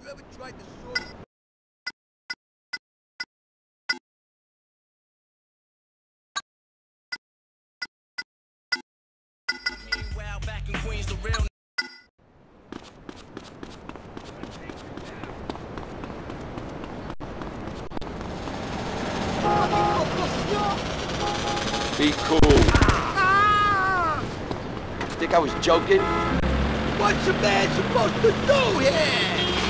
ever tried to solve? Meanwhile, back in Queens, the real. Be cool. Think I was joking? What's a man supposed to do here?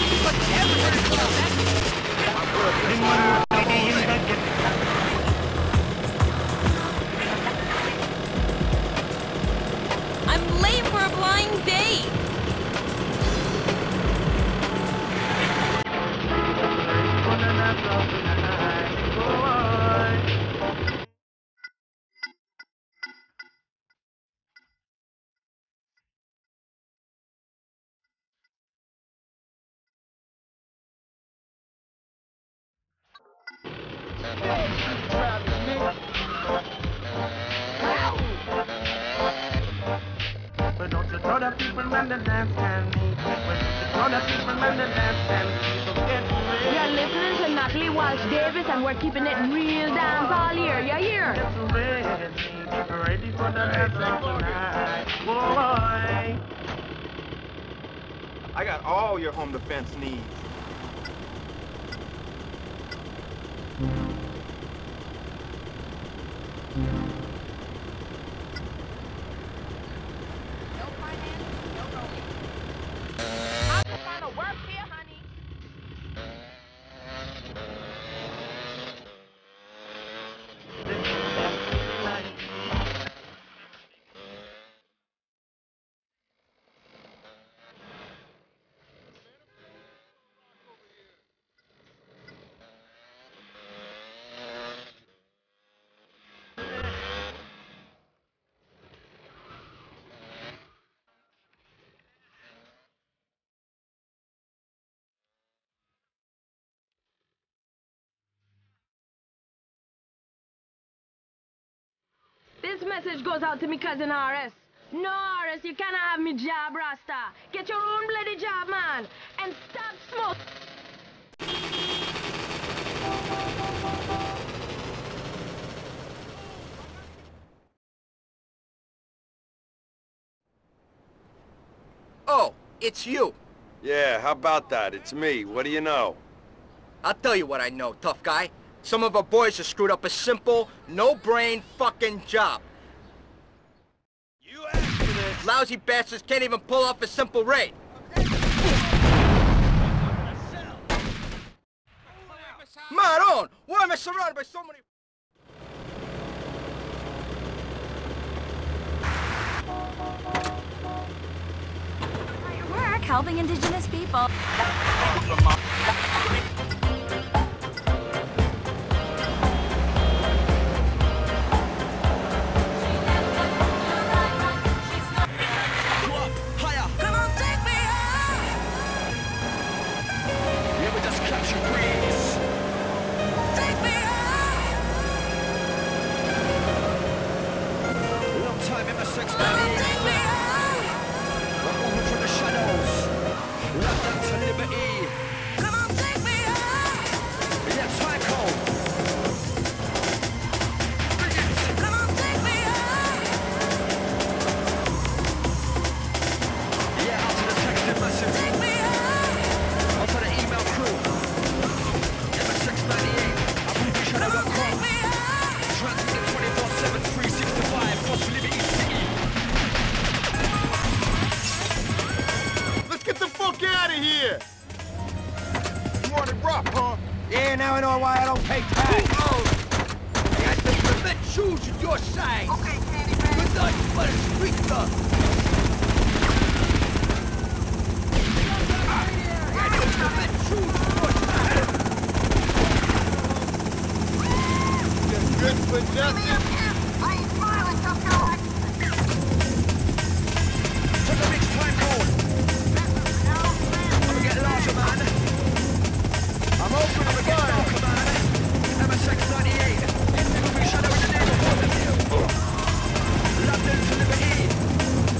I'm late for a blind date. But don't you throw the people and the dance can me. But don't you throw the people and the dance can me. So get ready. You're listening to Natalie Walsh Davis, and we're keeping it real dance all year. You hear? Get ready for the dance tonight. Boy. I got all your home defense needs. This message goes out to me cousin RS. No, RS, you cannot have me job, Rasta. Get your own bloody job, man. And stop smoking. Oh, it's you. Yeah, how about that? It's me. What do you know? I'll tell you what I know, tough guy. Some of our boys have screwed up a simple, no-brain fucking job. You asked for this. Lousy bastards can't even pull off a simple raid. Maron, why am I surrounded by so many... Work helping indigenous people. Yeah, now I know why I don't pay tax. I got to prevent shoes at your size. Okay, Candyman. You're nothing but a street thug. I got to prevent shoes at your size. Just good for justice. I ain't smiling, tough guy. Check the mix time code. I'm gonna get larger, man. I'm open the gun. MSX 98. Moving shadow in the neighborhood. London to Liberty.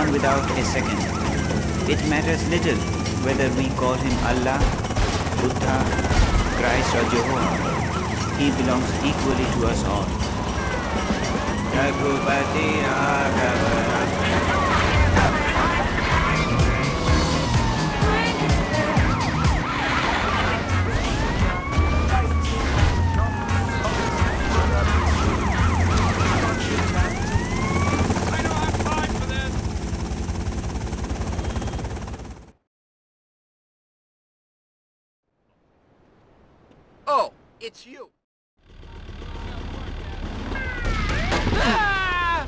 him without a second. It matters little whether we call him Allah, Buddha, Christ or Jehovah. He belongs equally to us all. Raghupati Raghava. Oh, it's you. Ah!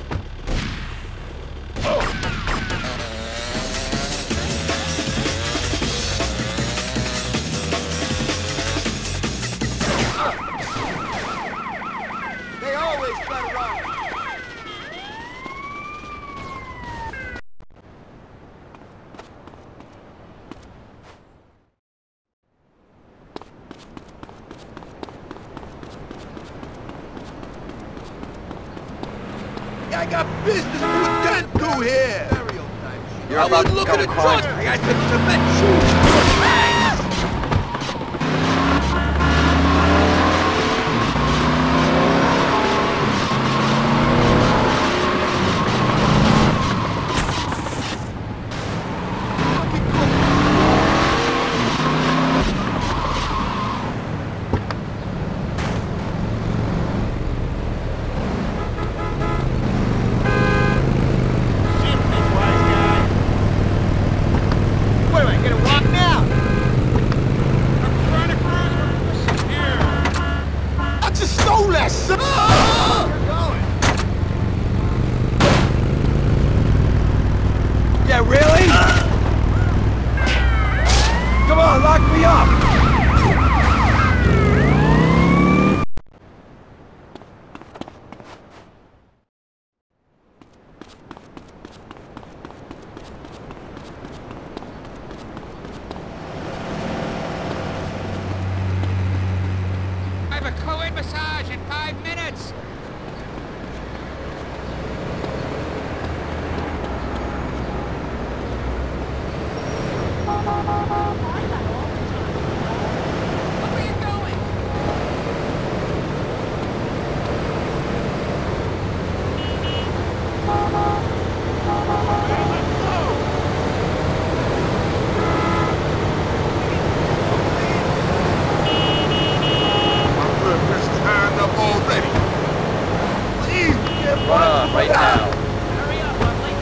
They always try to rob me. I got business to attend to here. You're I about wouldn't to look at become a a truck. client. I got the cement shoes. Thanks. What am I gonna walk now? I just stole that son. You're going. Yeah, really? Come on, lock me up. I have a co-ed massage in 5 minutes. Where are you going? It's turned up already. Please, get Right now. Hurry up, I'm late.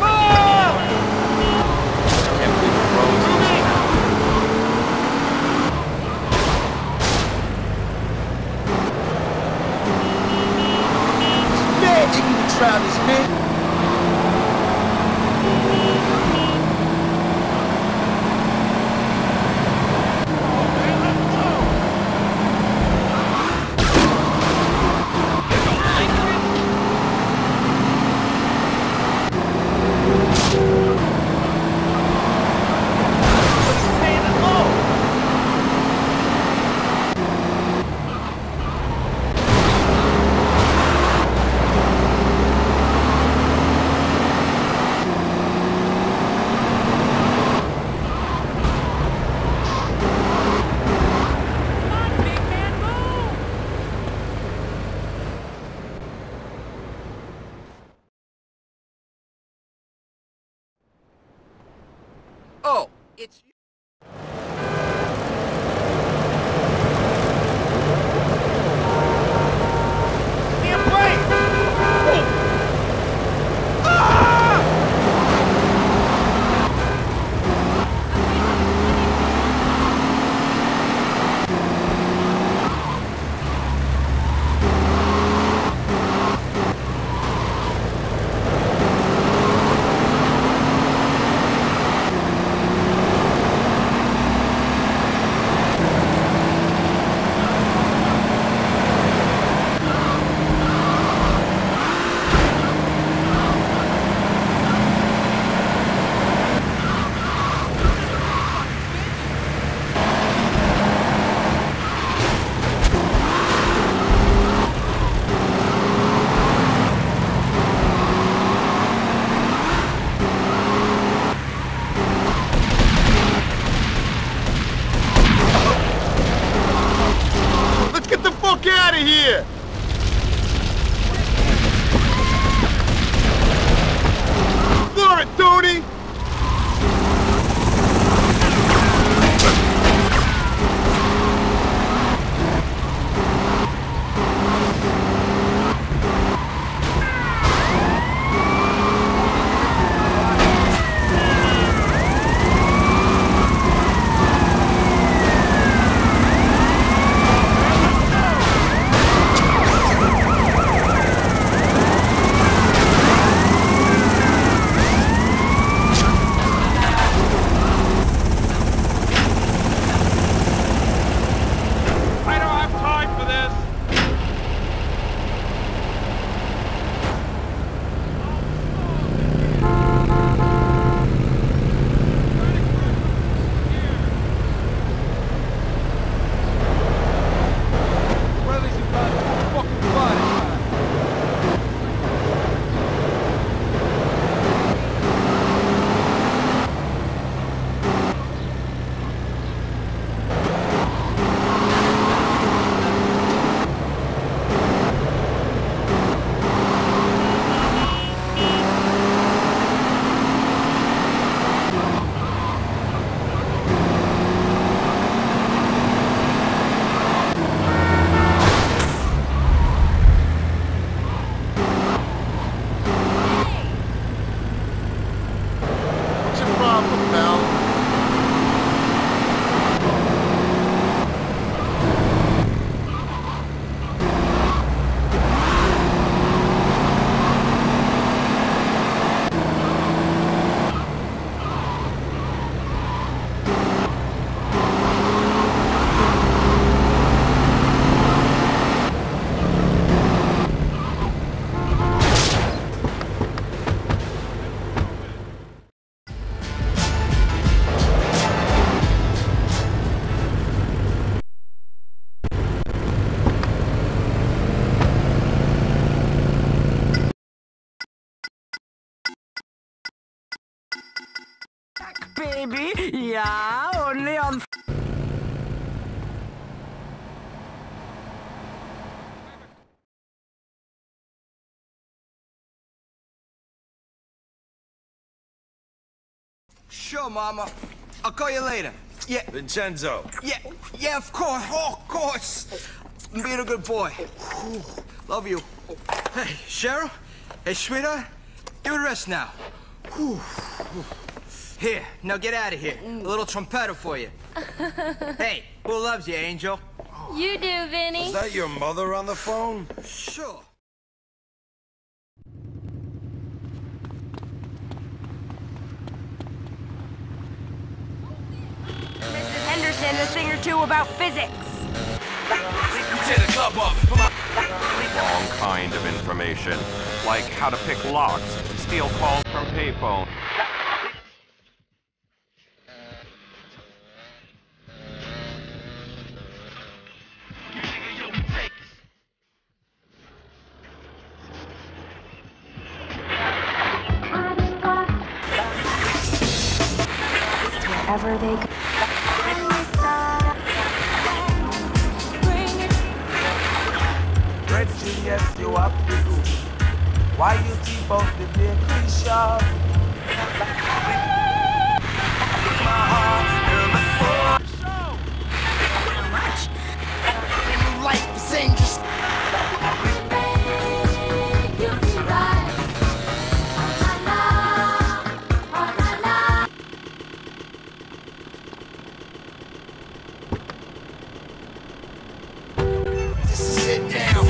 Can't believe the roads. Man, you can try this, man. Oh, it's you. Damn right! chopper, pal. Baby, yeah, only on... Sure, Mama. I'll call you later. Yeah. Vincenzo. Yeah, of course. Oh, of course. I'm being a good boy. Whew. Love you. Hey, Cheryl. Hey, sweetheart. Give it a rest now. Whew. Here, now get out of here. A little trompetto for you. Hey, who loves you, Angel? You do, Vinny. Is that your mother on the phone? Sure. Mrs. Henderson, a thing or two about physics. Wrong kind of information, like how to pick locks, steal calls from payphone. Wherever they go. Yes, you have to do. Why you keep out the big Keisha? My heart's in the floor. Life is dangerous. This is it now.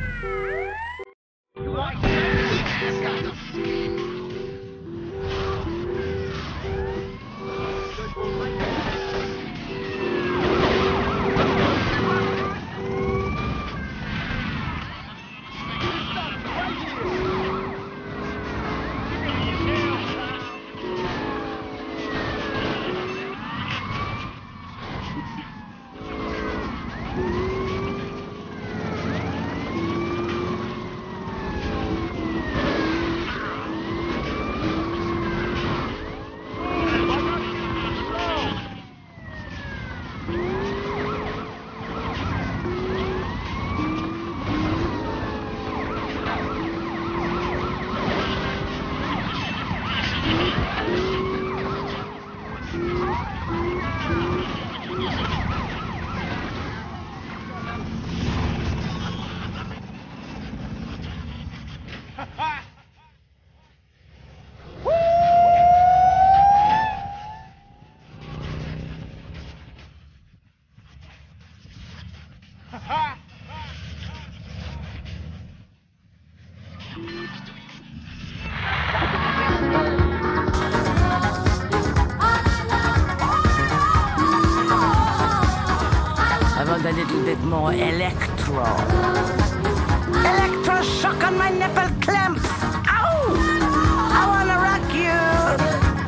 I want a little bit more electro. Electroshock on my nipple clamps. Ow! I wanna rock you.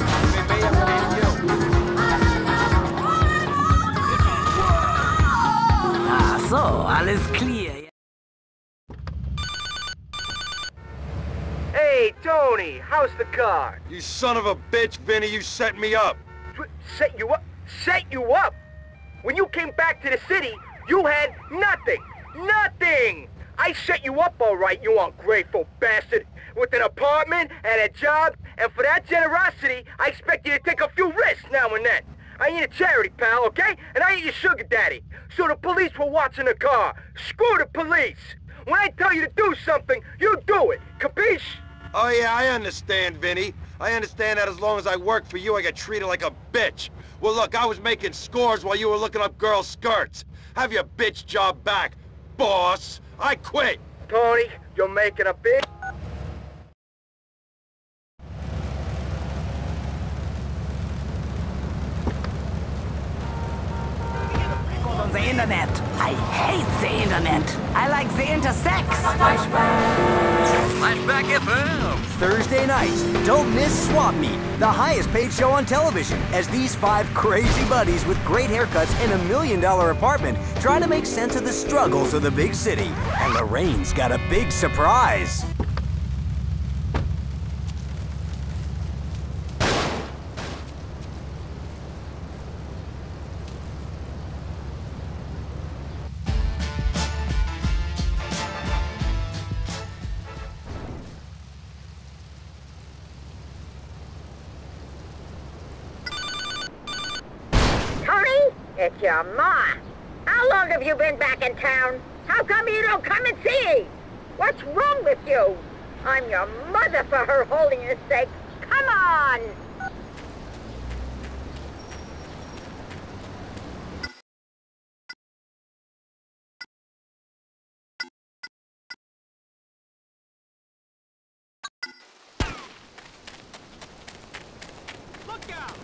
Ah, so all is clear. Hey, Tony, how's the car? You son of a bitch, Vinny, you set me up. Set you up? Set you up? When you came back to the city, you had nothing. Nothing! I set you up all right, you ungrateful bastard. With an apartment and a job, and for that generosity, I expect you to take a few risks now and then. I ain't a charity, pal, okay? And I ain't your sugar daddy. So the police were watching the car. Screw the police. When I tell you to do something, you do it. Capiche? Oh yeah, I understand, Vinny. I understand that as long as I work for you, I get treated like a bitch. Well look, I was making scores while you were looking up girls' skirts. Have your bitch job back, boss. I quit. Tony, you're making a big... On the internet. I hate the internet. I like the intersex. Flashback FM. Thursday nights, don't miss Swap Meet, the highest paid show on television, as these 5 crazy buddies with great haircuts in $1 million apartment try to make sense of the struggles of the big city. And Lorraine's got a big surprise. It's your ma. How long have you been back in town? How come you don't come and see? What's wrong with you? I'm your mother, for her holiness sake. Come on! Look out!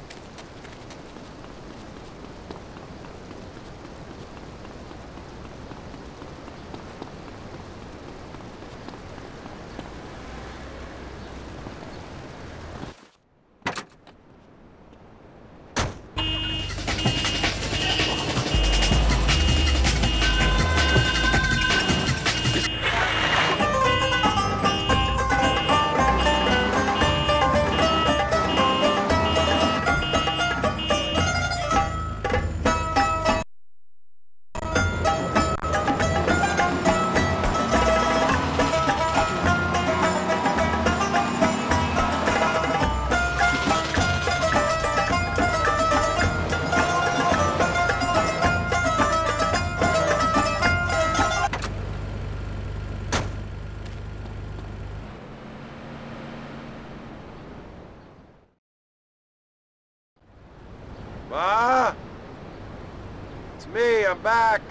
Ma? It's me, I'm back.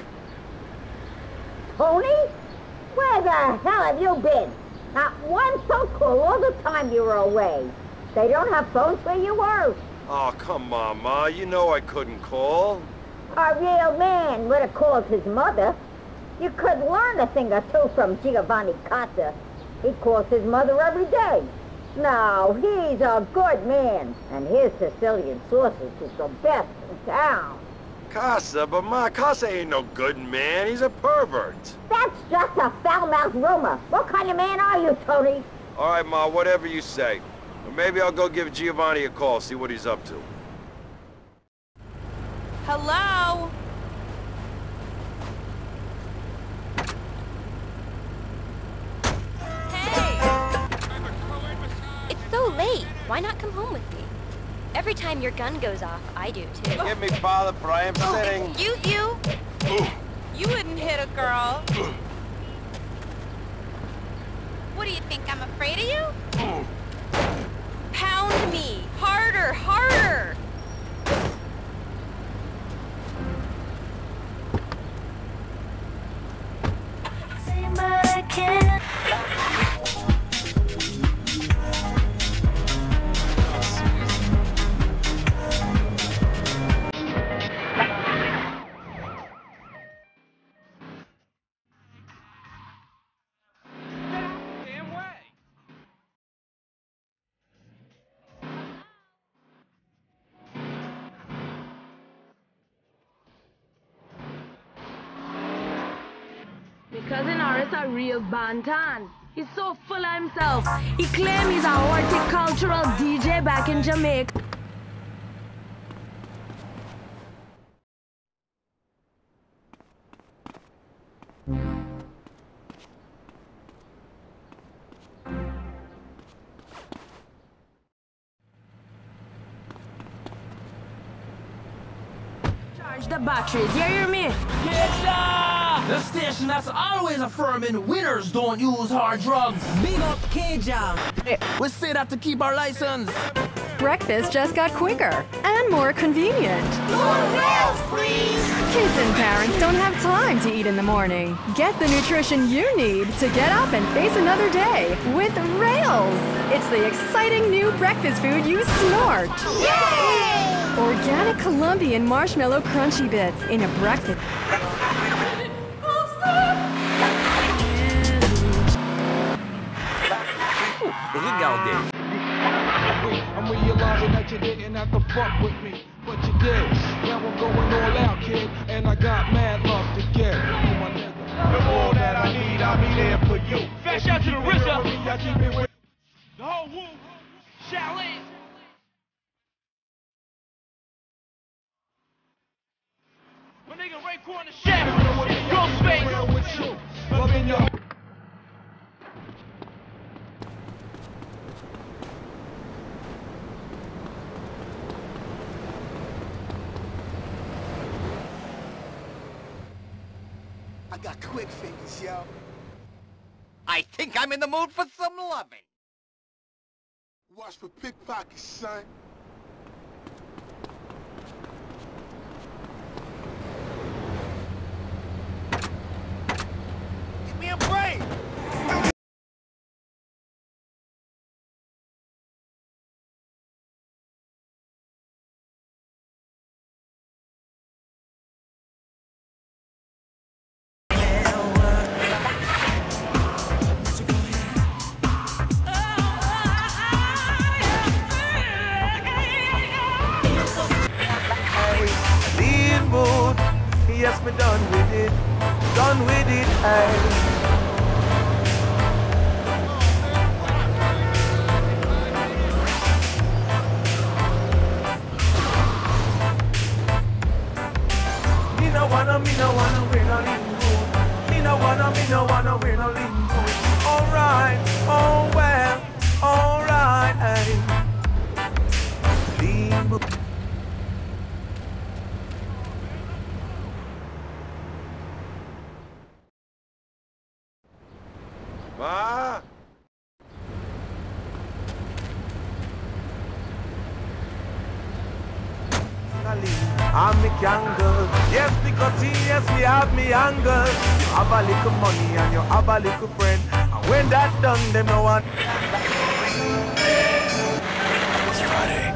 Tony? Where the hell have you been? Not one phone call all the time you were away. They don't have phones where you were. Oh, come on, Ma. You know I couldn't call. A real man would have called his mother. You could learn a thing or two from Giovanni Casa. He calls his mother every day. Now, he's a good man, and his Sicilian sausage is the best in town. Casa, but Ma, Casa ain't no good man. He's a pervert. That's just a foul-mouthed rumor. What kind of man are you, Tony? All right, Ma, whatever you say. Or maybe I'll go give Giovanni a call, see what he's up to. Hello? So late. Why not come home with me? Every time your gun goes off, I do too. Give me father, for I am sitting. Excuse you? You wouldn't hit a girl. What do you think? I'm afraid of you? Pound me. Harder, harder. Cousin Horace a real bantan. He's so full of himself. He claims he's a horticultural DJ back in Jamaica. Charge the batteries, you hear me? Yes, sir! The station that's always affirming winners don't use hard drugs. Big up K-Jam. We say that to keep our license. Breakfast just got quicker and more convenient. More rails, please! Kids and parents don't have time to eat in the morning. Get the nutrition you need to get up and face another day with Rails. It's the exciting new breakfast food you snort. Yay! Organic Colombian marshmallow crunchy bits in a breakfast. I'm realizing that you didn't have to fuck with me, but you did. Now I'm going all out, kid, and I got mad love to give. You my nigga. The all that I need, I'll be there for you. Fast shout to the RZA. I keep it with The whole woo. Shaolin. My nigga Raekwon the chef. Ghostface. with you. Loving your I got quick fingers, yo. I think I'm in the mood for some loving. Watch for pickpockets, son. Give me a break! Yes, me done with it, aye. Me no wanna wear no limbo. Me no wanna wear no limbo. Alright, oh well, alright, aye. Limbo. Ma? I'm a candle. Yes, because yes, we have me anger. You have a little money and you have a little friend. And when that's done, them no one. It's Friday.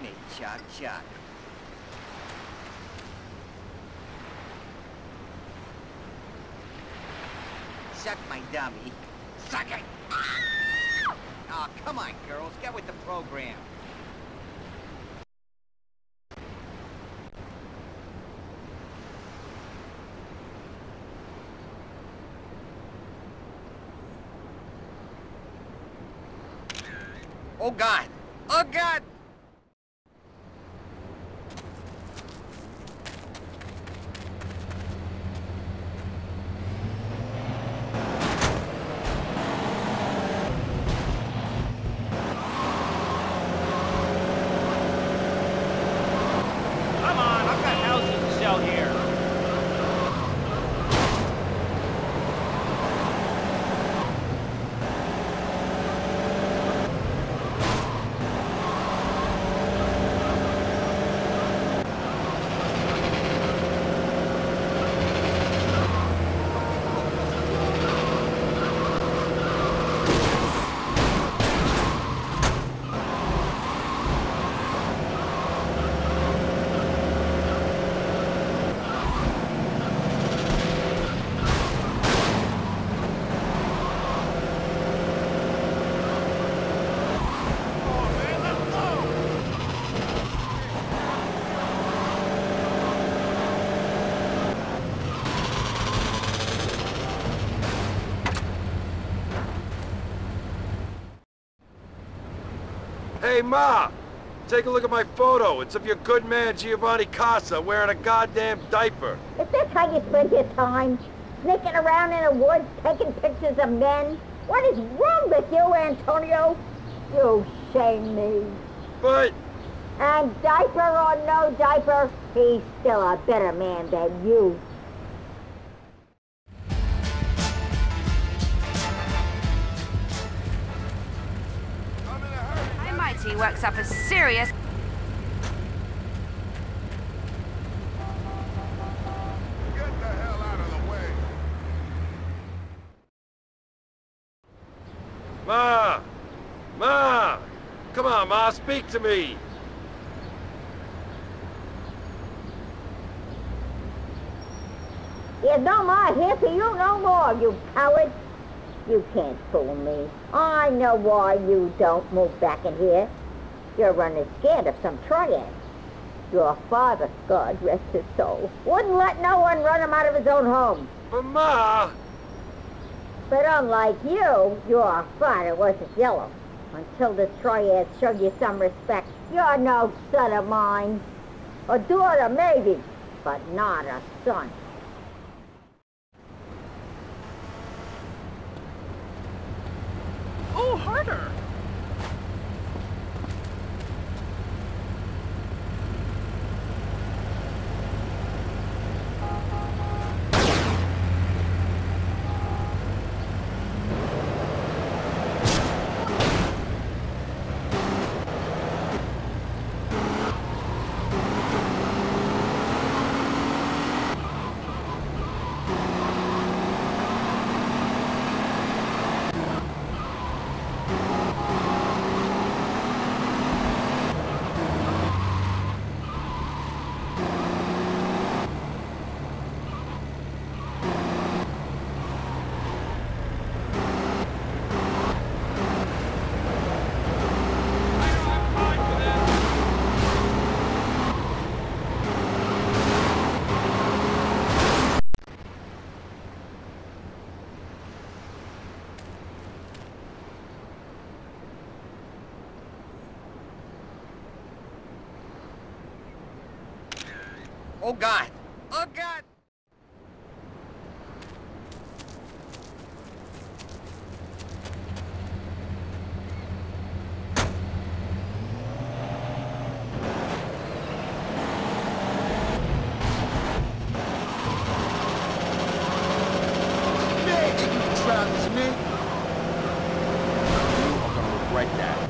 me, Chuck, Chuck. Suck my dummy. Suck it! Oh, come on, girls. Get with the program. Oh, God! Oh, God! Come on, I've got houses to sell here. Hey, Ma! Take a look at my photo. It's of your good man Giovanni Casa wearing a goddamn diaper. Is this how you spend your time? Sneaking around in the woods, taking pictures of men? What is wrong with you, Antonio? You shame me. But... And diaper or no diaper, he's still a better man than you. He works up a serious... Get the hell out of the way. Ma! Ma! Come on, Ma, speak to me! There's no more here for you no more, you coward. You can't fool me. I know why you don't move back in here. You're running scared of some triad. Your father, God rest his soul, wouldn't let no one run him out of his own home. But Ma! But unlike you, your father wasn't yellow. Until the triads show you some respect, you're no son of mine. A daughter, maybe, but not a son. Oh, harder! Oh, God! Oh, God! Travis, me. You are gonna regret that.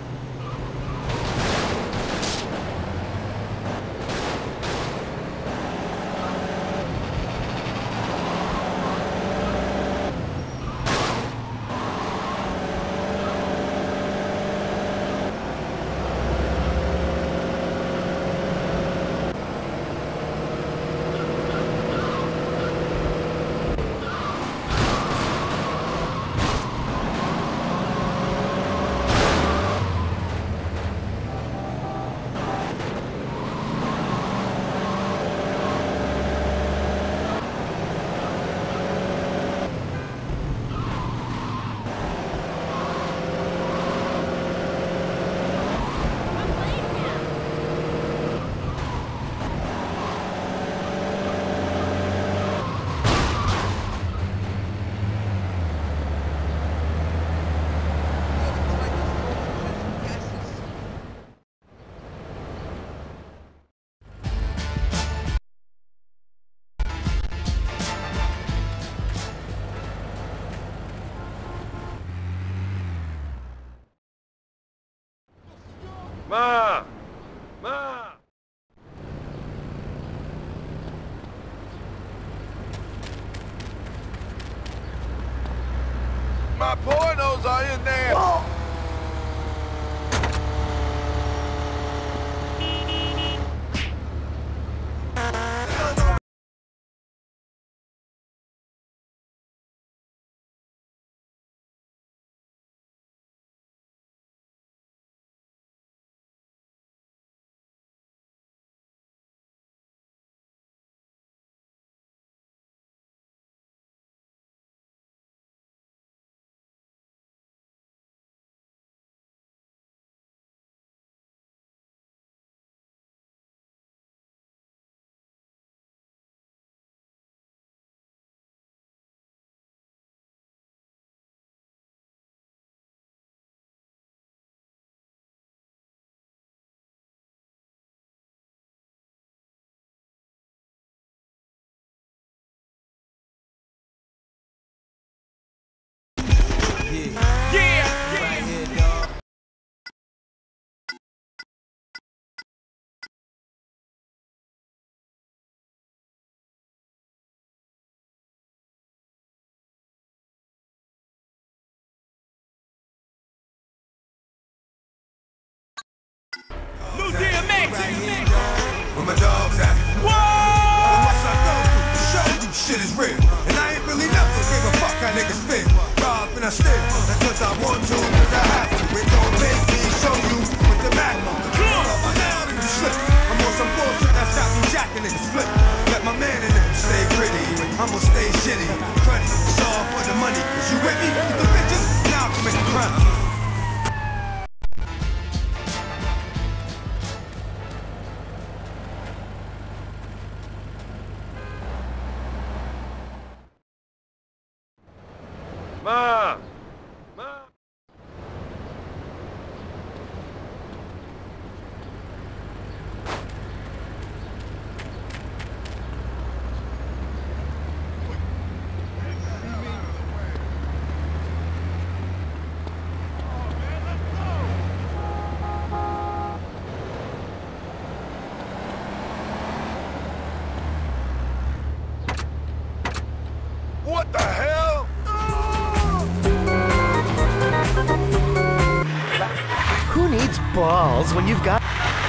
Ma! Ma! My pornos are in there. Oh. New DMX! Where my dogs at? Whoa! Well, what's I go through to show you shit is real. And I ain't really never gave a fuck how niggas feel. Rob and I steal, not cause I want to, cause I have to. It don't make me show you with the Magnum. Now you slip. I'm on some bullshit that's got me jacking niggas flip. Let my man in them stay pretty, I'ma stay shitty. Cruddy, it's all for the money. Cause you with me? Get the bitches, now commit the crime. Ma! Ma! What the hell? Who needs balls when you've got...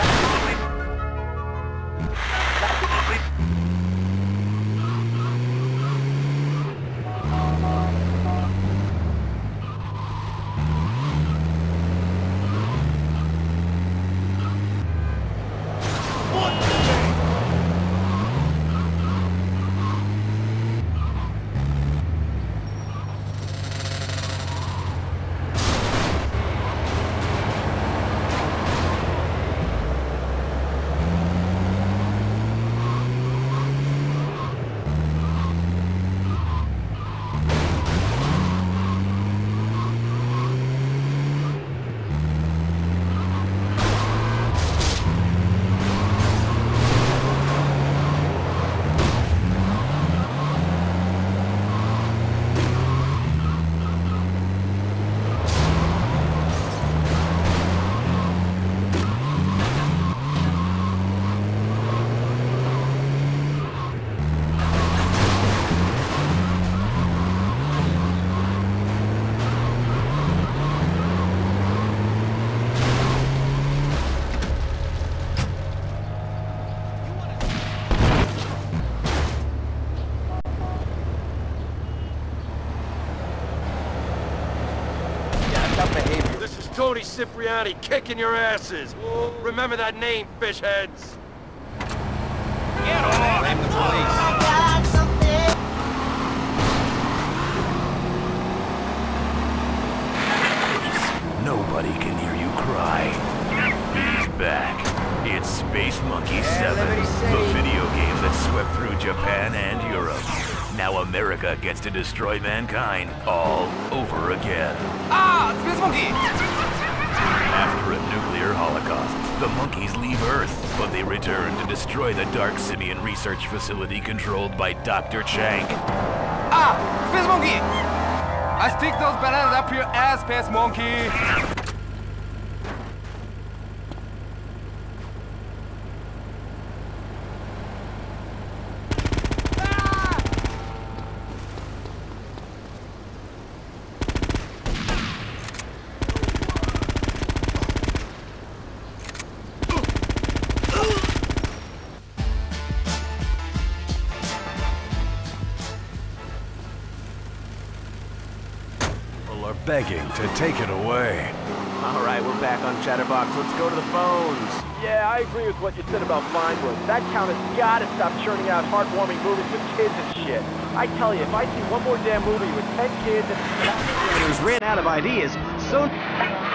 This is Tony Cipriani kicking your asses. Remember that name, fish heads. Get off! Blame the police. Nobody can hear you cry. He's back. It's Space Monkey 7, the video game that swept through Japan and Europe. Now America gets to destroy mankind all over again. Ah! Space Monkey! After a nuclear holocaust, the monkeys leave Earth, but they return to destroy the Dark Simeon research facility controlled by Dr. Chang. Ah! Space Monkey! I stick those bananas up your ass, Space Monkey! are begging to take it away. All right, we're back on Chatterbox. Let's go to the phones. Yeah, I agree with what you said about Vinewood. That town has got to stop churning out heartwarming movies with kids and shit. I tell you, if I see one more damn movie with 10 kids and... Writers ran out of ideas, so...